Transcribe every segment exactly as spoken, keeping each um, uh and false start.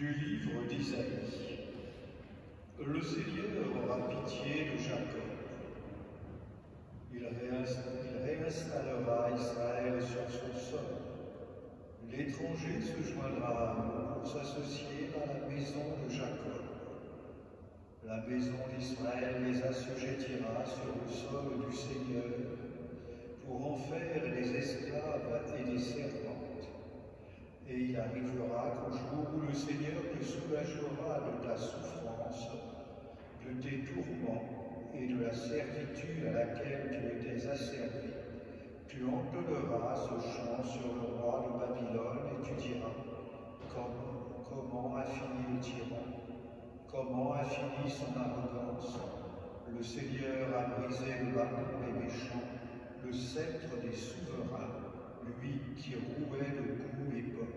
Du livre d'Isaïe. Le Seigneur aura pitié de Jacob. Il réinstallera Israël sur son sol. L'étranger se joindra à nous pour s'associer à la maison de Jacob. La maison d'Israël les assujettira sur le sol du Seigneur pour en faire des esclaves et des servantes. Et il arrivera qu'au jour où le Seigneur te soulagera de ta souffrance, de tes tourments et de la servitude à laquelle tu étais asservi, tu entonneras ce chant sur le roi de Babylone et tu diras comment, comment a fini le tyran, comment a fini son arrogance. Le Seigneur a brisé le bâton des méchants, le sceptre des souverains, lui qui rouait de coups les peuples.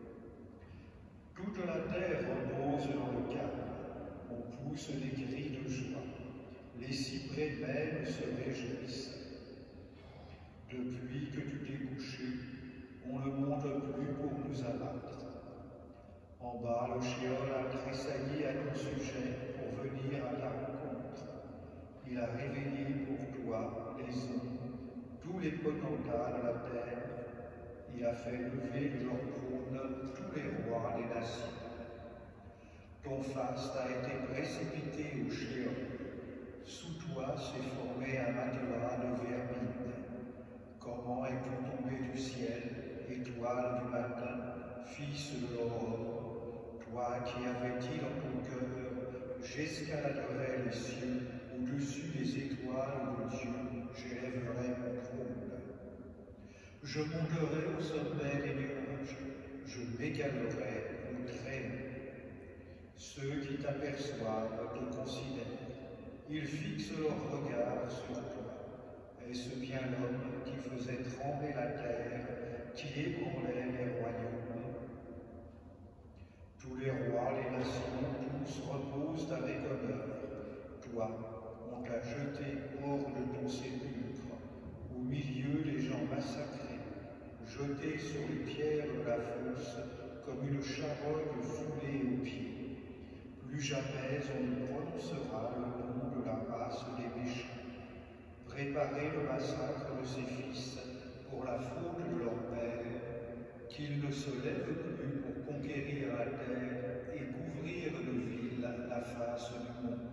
Toute la terre repose dans le calme, on pousse des cris de joie, les cyprès même se réjouissent. Depuis que tu t'es couché, on ne monte plus pour nous abattre. En bas, le Sheol a tressailli à ton sujet pour venir à ta rencontre. Il a réveillé pour toi les hommes, tous les potentats de la terre. Il a fait lever de leur trône tous les rois des nations. Ton faste a été précipité au Sheol. Sous toi s'est formé un matelas de vermine. Comment es-tu tombé du ciel, étoile du matin, fils de l'aurore, toi qui avais dit dans ton cœur, j'escaladerai les cieux, au-dessus des étoiles de Dieu, j'élèverai mon trône. Je monterai au sommet des nuages, je m'égalerai au très haut. Ceux qui t'aperçoivent te considèrent, ils fixent leur regard sur toi. Est-ce bien l'homme qui faisait trembler la terre, qui ébranlait les royaumes? Tous les rois, les nations, tous reposent avec honneur. Toi, on t'a jeté hors de ton sépulcre, au milieu des gens massacrés, jeté sur les pierres de la fosse, comme une charogne foulée aux pieds. Plus jamais on ne prononcera le nom de la race des méchants. Préparez le massacre de ses fils pour la faute de leur père, qu'ils ne se lèvent plus pour conquérir la terre et couvrir de villes la face du monde.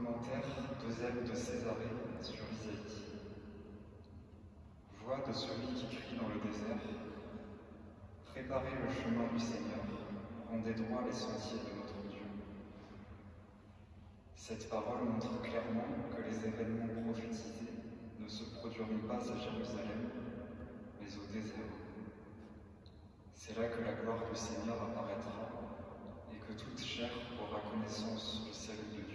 Commentaire d'Eusèbe de Césarée sur Isaïe. Voix de celui qui crie dans le désert, préparez le chemin du Seigneur, rendez droit les sentiers de notre Dieu. Cette parole montre clairement que les événements prophétisés ne se produiront pas à Jérusalem, mais au désert. C'est là que la gloire du Seigneur apparaîtra et que toute chair aura connaissance du salut de Dieu.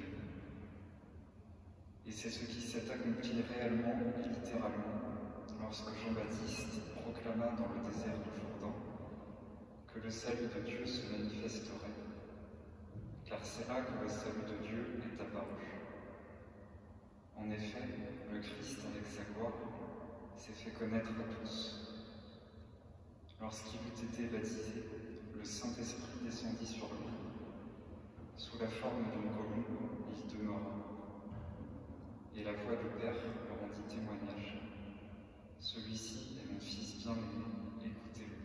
Et c'est ce qui s'est accompli réellement et littéralement lorsque Jean-Baptiste proclama dans le désert du Jourdain que le salut de Dieu se manifesterait, car c'est là que le salut de Dieu est apparu. En effet, le Christ, avec sa gloire, s'est fait connaître à tous. Lorsqu'il eut été baptisé, le Saint-Esprit descendit sur lui. Sous la forme d'une colombe, il demeura. Et la voix du Père me rendit témoignage. Celui-ci est mon Fils bien-aimé, écoutez-le.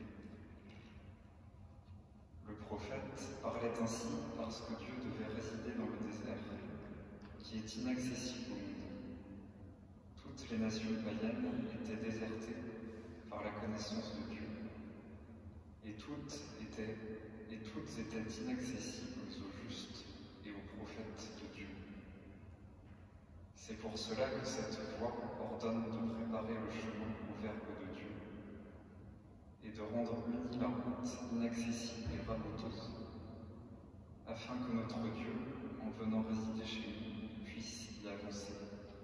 Le prophète parlait ainsi parce que Dieu devait résider dans le désert, qui est inaccessible au monde. Toutes les nations païennes étaient désertées par la connaissance de Dieu, et toutes étaient, et toutes étaient inaccessibles aux justes et aux prophètes de Dieu. C'est pour cela que cette voix ordonne de préparer le chemin au Verbe de Dieu et de rendre unie la route inaccessible et raboteuse, afin que notre Dieu, en venant résider chez nous, puisse y avancer.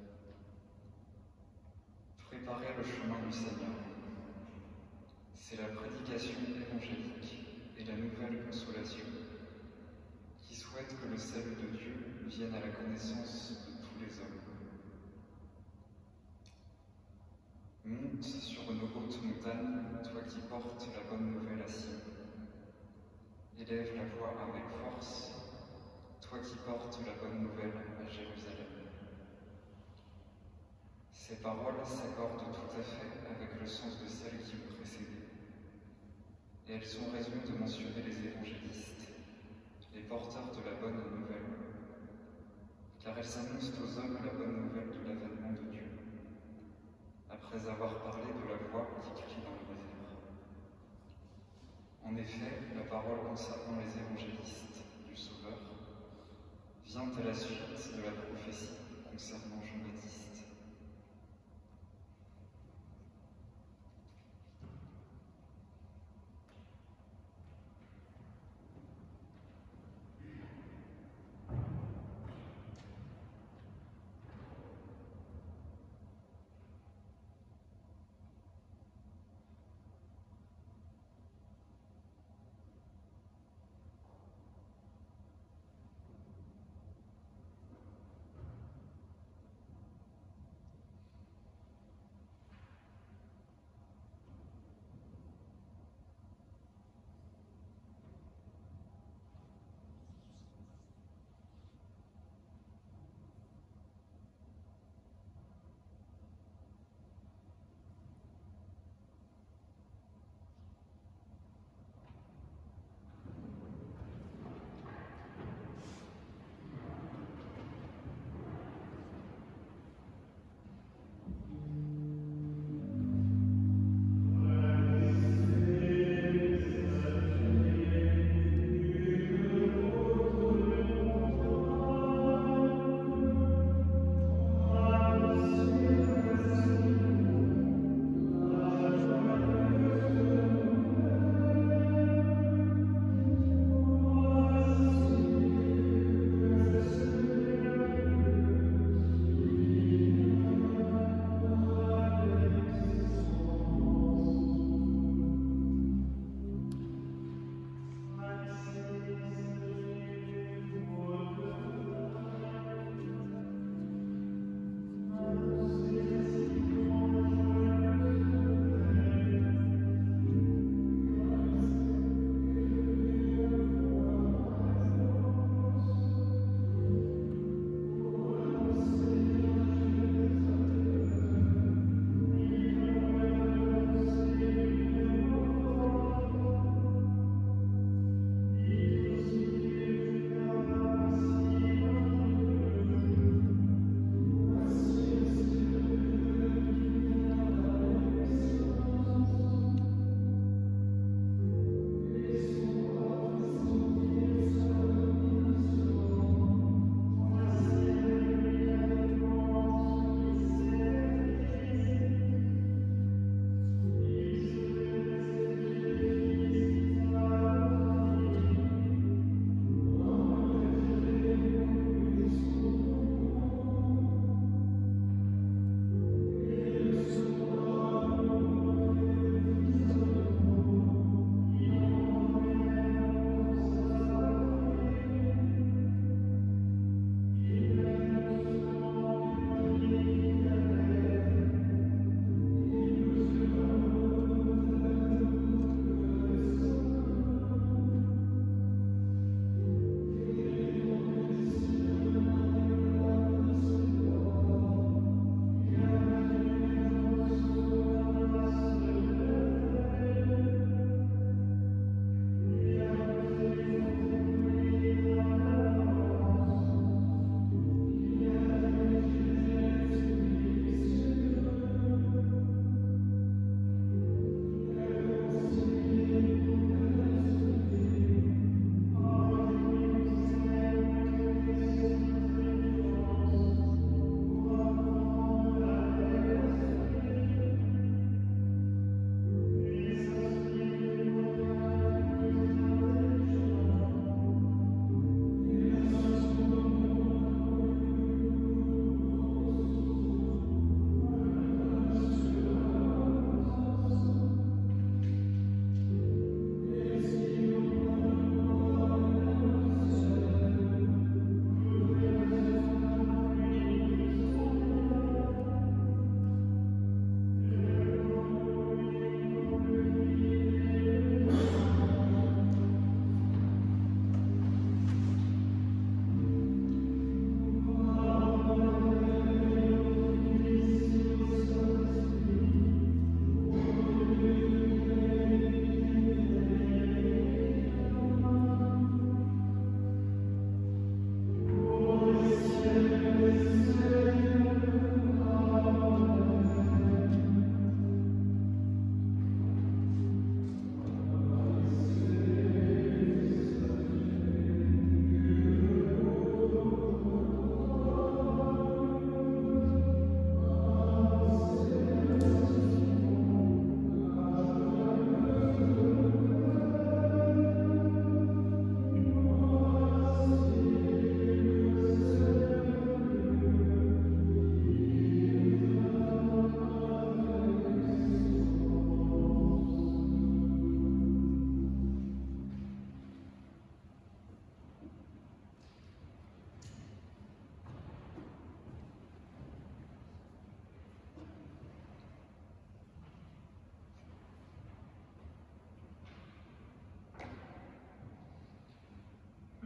Préparer le chemin du Seigneur, c'est la prédication évangélique et la nouvelle consolation qui souhaite que le salut de Dieu vienne à la connaissance de tous les hommes. Monte sur une haute montagne, toi qui portes la bonne nouvelle à Sion. Élève la voix avec force, toi qui portes la bonne nouvelle à Jérusalem. Ces paroles s'accordent tout à fait avec le sens de celles qui ont précédé. Et elles sont raison de mentionner les évangélistes, les porteurs de la bonne nouvelle, car elles annoncent aux hommes la bonne nouvelle de l'avènement de Dieu, après avoir parlé de la voix qui crie dans le désert. En effet, la parole concernant les évangélistes du Sauveur vient à la suite de la prophétie concernant Jean-Baptiste.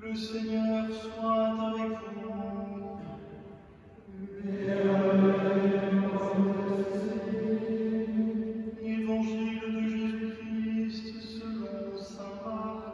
Le Seigneur soit avec vous. Évangile de Jésus-Christ selon saint Marc.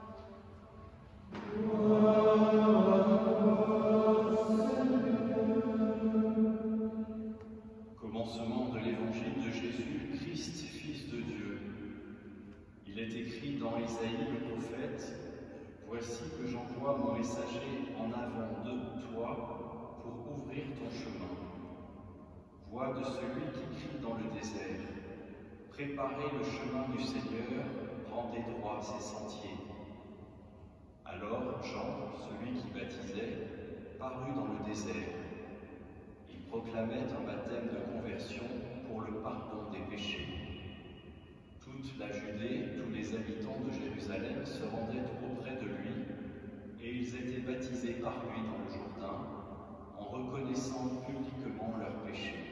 Commencement de l'évangile de Jésus, Christ, Fils de Dieu. Il est écrit dans Isaïe le prophète: voici que j'envoie mon messager en avant de toi pour ouvrir ton chemin. Voix de celui qui crie dans le désert: préparez le chemin du Seigneur, rendez droit ses sentiers. Alors Jean, celui qui baptisait, parut dans le désert. Il proclamait un baptême de conversion pour le pardon des péchés. Toute la Judée, tous les habitants de Jérusalem se rendaient auprès de lui, et ils étaient baptisés par lui dans le Jourdain, en reconnaissant publiquement leurs péchés.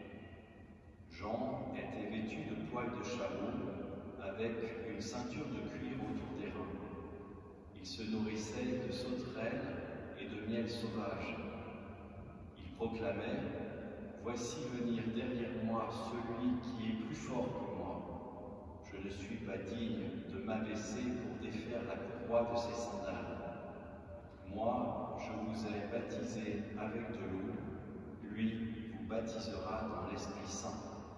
Jean était vêtu de poils de chameau, avec une ceinture de cuir autour des reins. Il se nourrissait de sauterelles et de miel sauvage. Il proclamait: voici venir derrière moi celui qui est plus fort que moi. Je ne suis pas digne de m'abaisser pour défaire la courroie de ses sandales. Moi, je vous ai baptisé avec de l'eau, lui vous baptisera dans l'Esprit Saint.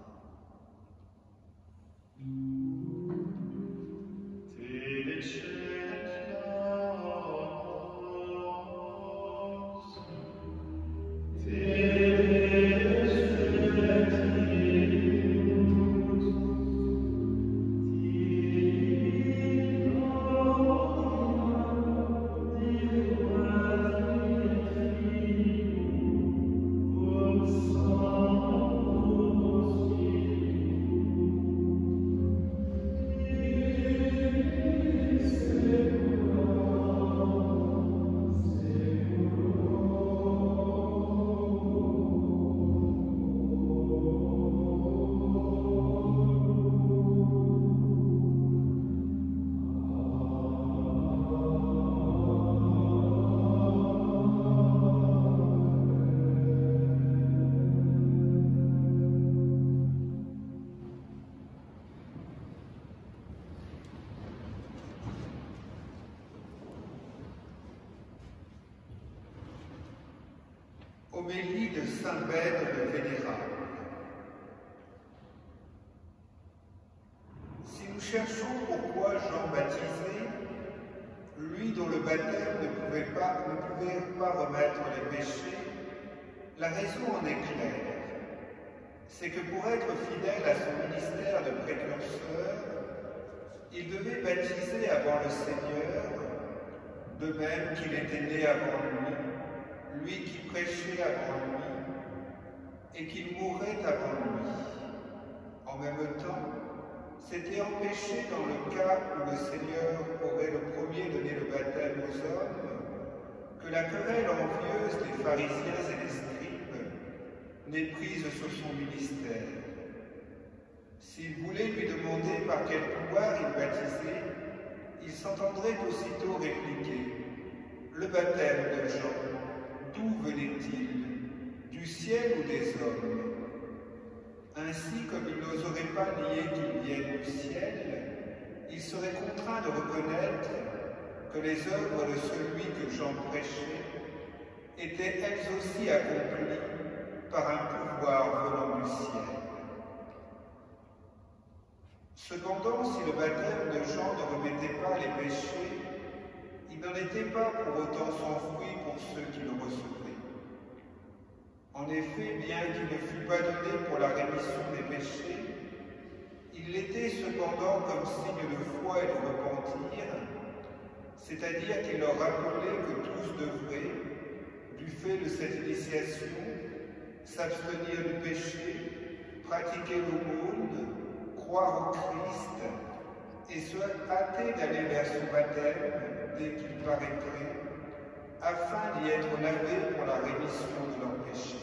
Homélie de saint Bède le Vénérable. Si nous cherchons pourquoi Jean baptisé, lui dont le baptême ne pouvait pas, ne pouvait pas remettre les péchés, la raison en est claire. C'est que pour être fidèle à son ministère de précurseur, il devait baptiser avant le Seigneur, de même qu'il était né avant lui, lui qui prêchait avant lui, et qu'il mourrait avant lui. En même temps, c'était empêché dans le cas où le Seigneur aurait le premier donné le baptême aux hommes, que la querelle envieuse des pharisiens et des scribes n'ait prise sur son ministère. S'il voulait lui demander par quel pouvoir il baptisait, il s'entendrait aussitôt répliquer: le baptême de Jean, d'où venait-il? Du ciel ou des hommes? Ainsi, comme il n'oserait pas nier qu'il vienne du ciel, il serait contraint de reconnaître que les œuvres de celui que Jean prêchait étaient elles aussi accomplies par un pouvoir venant du ciel. Cependant, si le baptême de Jean ne remettait pas les péchés, il n'en était pas pour autant sans fruit pour ceux qui le recevaient. En effet, bien qu'il ne fût pas donné pour la rémission des péchés, il l'était cependant comme signe de foi et de repentir, c'est-à-dire qu'il leur rappelait que tous devraient, du fait de cette initiation, s'abstenir du péché, pratiquer l'aumône, croire au Christ et se hâter d'aller vers son baptême dès qu'il paraîtrait, afin d'y être lavé pour la rémission de leurs péchés.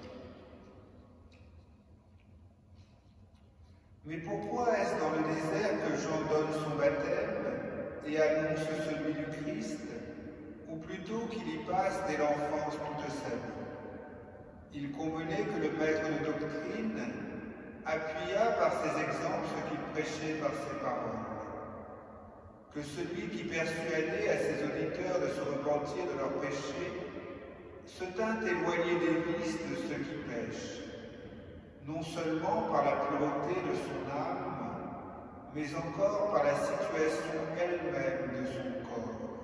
Mais pourquoi est-ce dans le désert que Jean donne son baptême et annonce celui du Christ, plutôt qu'il y passe dès l'enfance toute sa vie. Il convenait que le maître de doctrine appuya par ses exemples ce qu'il prêchait par ses paroles, que celui qui persuadait à ses auditeurs de se repentir de leurs péchés se tint éloigné des vices de ceux qui pêchent, non seulement par la pureté de son âme, mais encore par la situation elle-même de son corps.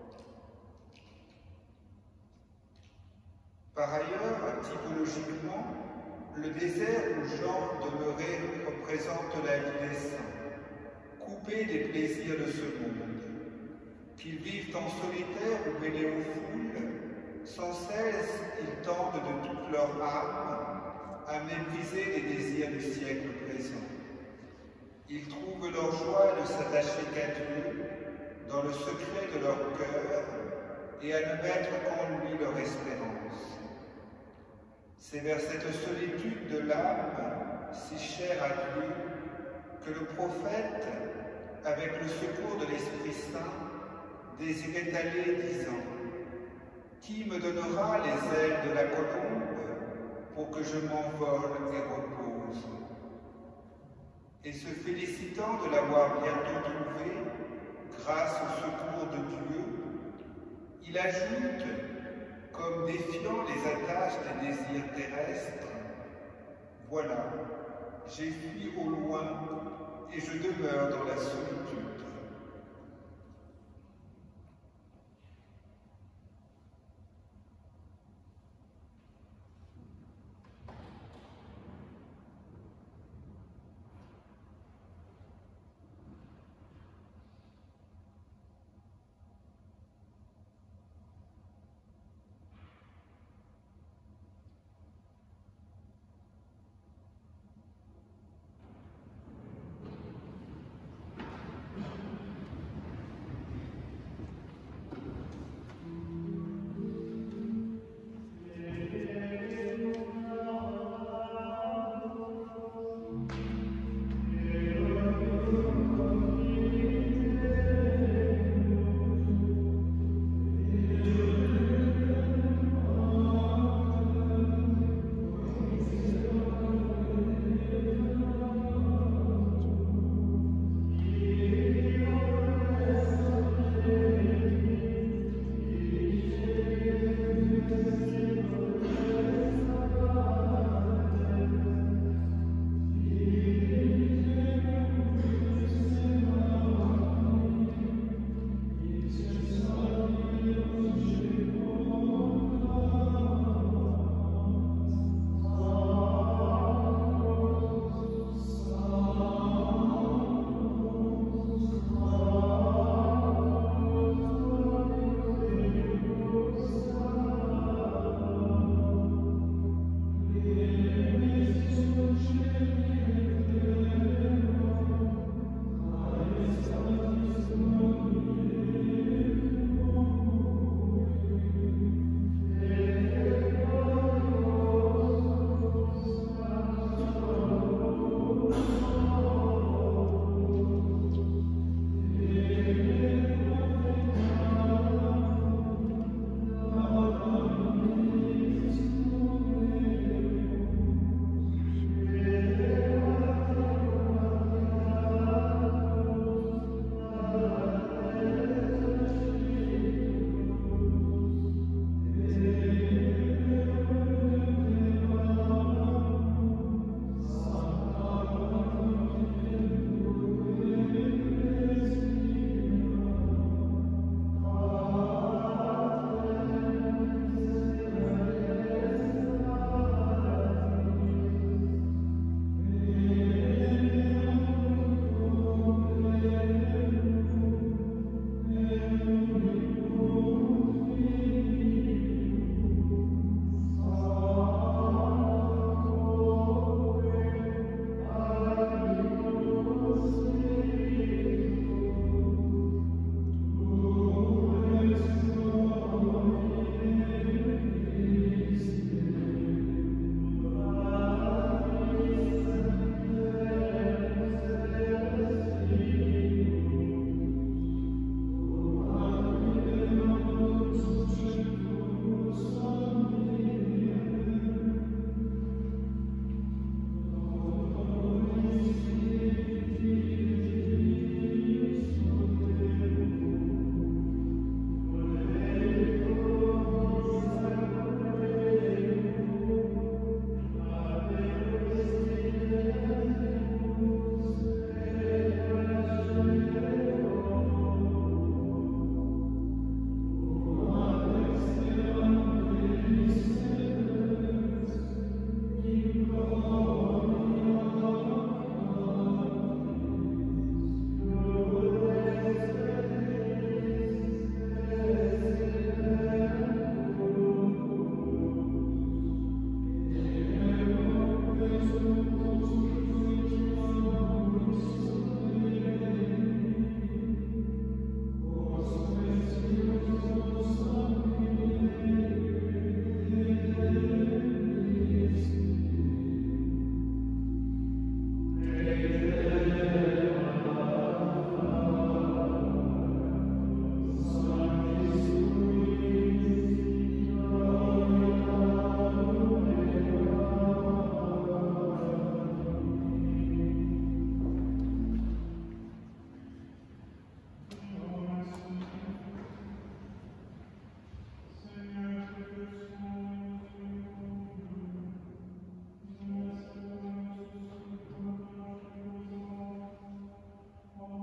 Par ailleurs, typologiquement, le désert où Jean demeurait représente la vie des saints, coupés des plaisirs de ce monde. Qu'ils vivent en solitaire ou mêlés aux foules, sans cesse ils tendent de toute leur âme à mépriser les désirs du siècle présent. Ils trouvent leur joie de s'attacher qu'à Dieu, dans le secret de leur cœur, et à ne mettre qu'en lui leur espérance. C'est vers cette solitude de l'âme, si chère à Dieu, que le prophète, avec le secours de l'Esprit Saint, désirait aller, disant « Qui me donnera les ailes de la colombe pour que je m'envole et repose ?» Et se félicitant de l'avoir bientôt trouvé, grâce au secours de Dieu, il ajoute, comme défiant les attaches des désirs terrestres, « Voilà, j'ai fui au loin et je demeure dans la solitude. »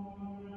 Amen.